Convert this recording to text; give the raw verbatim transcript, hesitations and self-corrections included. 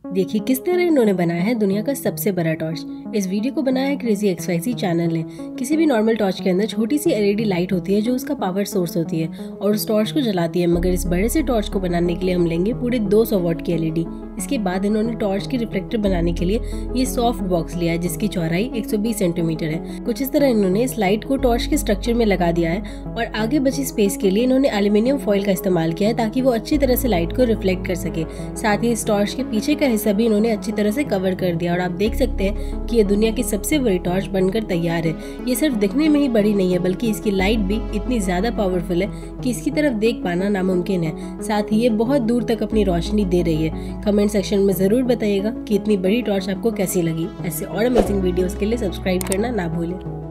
देखिए किस तरह इन्होंने बनाया है दुनिया का सबसे बड़ा टॉर्च। इस वीडियो को बनाया है crazy X Y Z channel ने। किसी भी नॉर्मल टॉर्च के अंदर छोटी सी एल ई डी लाइट होती है जो उसका पावर सोर्स होती है और उस टॉर्च को जलाती है, मगर इस बड़े से टॉर्च को बनाने के लिए हम लेंगे पूरे दो सौ वॉट की एल ई डी। इसके बाद इन्होंने टॉर्च की रिफ्लेक्टर बनाने के लिए ये सॉफ्ट बॉक्स लिया है जिसकी चौड़ाई एक सौ बीस सेंटीमीटर है। कुछ इस तरह इन्होंने इस लाइट को टॉर्च के स्ट्रक्चर में लगा दिया है और आगे बची स्पेस के लिए इन्होंने एल्यूमिनियम फॉइल का इस्तेमाल किया है ताकि वो अच्छी तरह से लाइट को रिफ्लेक्ट कर सके। साथ ही इस टॉर्च के पीछे का हिस्सा भी इन्होंने अच्छी तरह से कवर कर दिया और आप देख सकते हैं कि ये दुनिया की सबसे बड़ी टॉर्च बनकर तैयार है। ये सिर्फ दिखने में ही बड़ी नहीं है बल्कि इसकी लाइट भी इतनी ज्यादा पावरफुल है कि इसकी तरफ देख पाना नामुमकिन है। साथ ही ये बहुत दूर तक अपनी रोशनी दे रही है। कमेंट सेक्शन में जरूर बताइएगा कि इतनी बड़ी टॉर्च आपको कैसी लगी। ऐसे और अमेजिंग वीडियोस के लिए सब्सक्राइब करना ना भूलें।